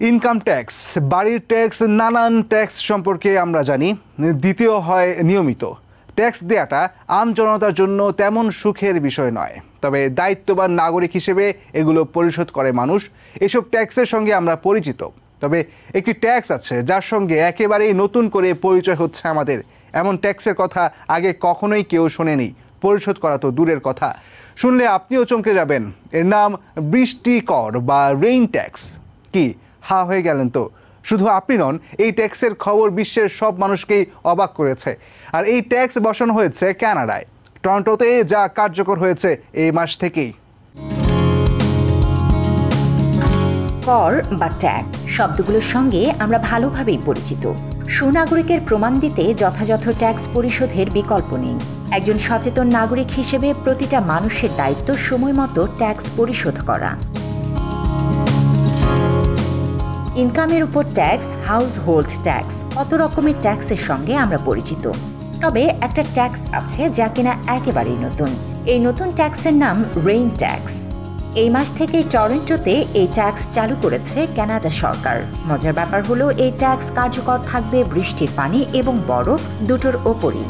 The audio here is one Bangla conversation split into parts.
ইনকাম ট্যাক্স, বাড়ির ট্যাক্স, নানান ট্যাক্স সম্পর্কে আমরা জানি, দ্বিতীয় হয় নিয়মিত। ট্যাক্স দেওয়াটা আমজনতার জন্য তেমন সুখের বিষয় নয়, তবে দায়িত্ববান নাগরিক হিসেবে এগুলো পরিশোধ করে মানুষ। এসব ট্যাক্সের সঙ্গে আমরা পরিচিত, তবে একটি ট্যাক্স আছে যার সঙ্গে একেবারেই নতুন করে পরিচয় হচ্ছে আমাদের। এমন ট্যাক্সের কথা আগে কখনোই কেউ শোনেনি, পরিশোধ করা তো দূরের কথা, শুনলে আপনিও চমকে যাবেন। এর নাম বৃষ্টি কর বা রেইন ট্যাক্স। কি হা হয়ে গেলেন তো? শুধু আপনি নন, এই ট্যাক্সের খবর বিশ্বের সব মানুষকেই অবাক করেছে। আর এই ট্যাক্স বসানো হয়েছে কানাডায়, টরন্টোতে, যা কার্যকর হয়েছে এই মাস থেকেই। কর বা ট্যাক্স শব্দগুলোর সঙ্গে আমরা ভালোভাবেই পরিচিত। সুনাগরিকের প্রমাণ দিতে যথাযথ ট্যাক্স পরিশোধের বিকল্প নেই। একজন সচেতন নাগরিক হিসেবে প্রতিটা মানুষের দায়িত্ব সময় মতো ট্যাক্স পরিশোধ করা। ইনকামের উপর ট্যাক্স, হাউস হোল্ড ট্যাক্স, কত রকমের ট্যাক্সের সঙ্গে আমরা পরিচিত। তবে একটা ট্যাক্স আছে যা কিনা একেবারেই নতুন। এই নতুন ট্যাক্সের নাম রেইন ট্যাক্স। এই মাস থেকে টরন্টোতে এই ট্যাক্স চালু করেছে কানাডা সরকার। মজার ব্যাপার হলো এই ট্যাক্স কার্যকর থাকবে বৃষ্টির পানি এবং বরফ দুটোর ওপরই।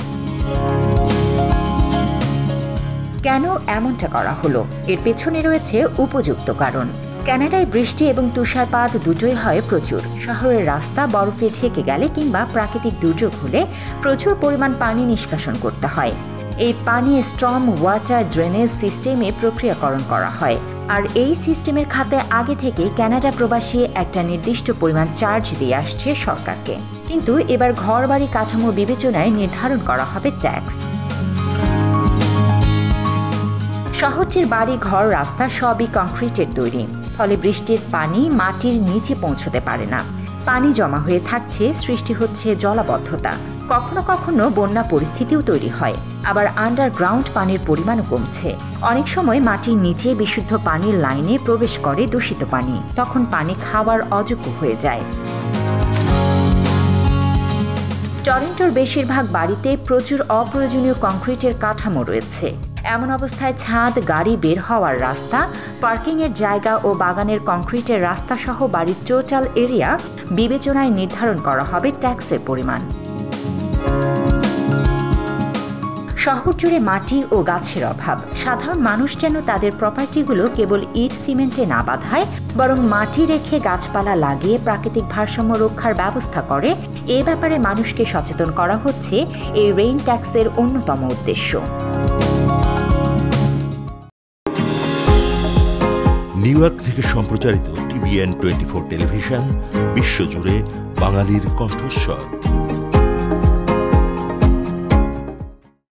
কেন এমনটা করা হলো? এর পেছনে রয়েছে উপযুক্ত কারণ। কানাডায় বৃষ্টি এবং তুষারপাত দুটোই হয় প্রচুর। শহরের রাস্তা বরফে ঢেকে গেলে কিংবা প্রাকৃতিক দুর্যোগ হলে প্রচুর পরিমাণ পানি নিষ্কাশন করতে হয়। এই পানি স্টর্ম ওয়াটার ড্রেনেজ সিস্টেমে প্রক্রিয়াকরণ করা হয়। আর এই সিস্টেমের খাতে আগে থেকে কানাডা প্রবাসী একটা নির্দিষ্ট পরিমাণ চার্জ দিয়ে আসছে সরকারকে। কিন্তু এবার ঘরবাড়ি কাঠামো বিবেচনায় নির্ধারণ করা হবে ট্যাক্স। শহরটির বাড়ি, ঘর, রাস্তা সবই কংক্রিটের তৈরি, ফলে বৃষ্টির পানি মাটির নিচে পৌঁছতে পারে না। পানি জমা হয়ে থাকছে, সৃষ্টি হচ্ছে জলাবদ্ধতা। কখনো কখনো বন্যা পরিস্থিতিও তৈরি হয়। আবার আন্ডারগ্রাউন্ড পানির পরিমাণও কমছে। অনেক সময় মাটির নিচে বিশুদ্ধ পানির লাইনে প্রবেশ করে দূষিত পানি, তখন পানি খাওয়ার অযোগ্য হয়ে যায়। টরন্টোর বেশিরভাগ বাড়িতে প্রচুর অপ্রয়োজনীয় কংক্রিটের কাঠামো রয়েছে। এমন অবস্থায় ছাদ, গাড়ি বের হওয়ার রাস্তা, পার্কিংয়ের জায়গা ও বাগানের কংক্রিটের রাস্তা সহ বাড়ির টোটাল এরিয়া বিবেচনায় নির্ধারণ করা হবে ট্যাক্সের পরিমাণ। শহর জুড়ে মাটি ও গাছের অভাব। সাধারণ মানুষ যেন তাদের প্রপার্টিগুলো কেবল ইট সিমেন্টে না বাঁধায়, বরং মাটি রেখে গাছপালা লাগিয়ে প্রাকৃতিক ভারসাম্য রক্ষার ব্যবস্থা করে, এ ব্যাপারে মানুষকে সচেতন করা হচ্ছে এই রেইন ট্যাক্সের অন্যতম উদ্দেশ্য। নিউ ইয়র্ক থেকে সম্প্রচারিত TBN24 টেলিভিশন, বিশ্বজুড়ে বাঙালির কণ্ঠস্বর।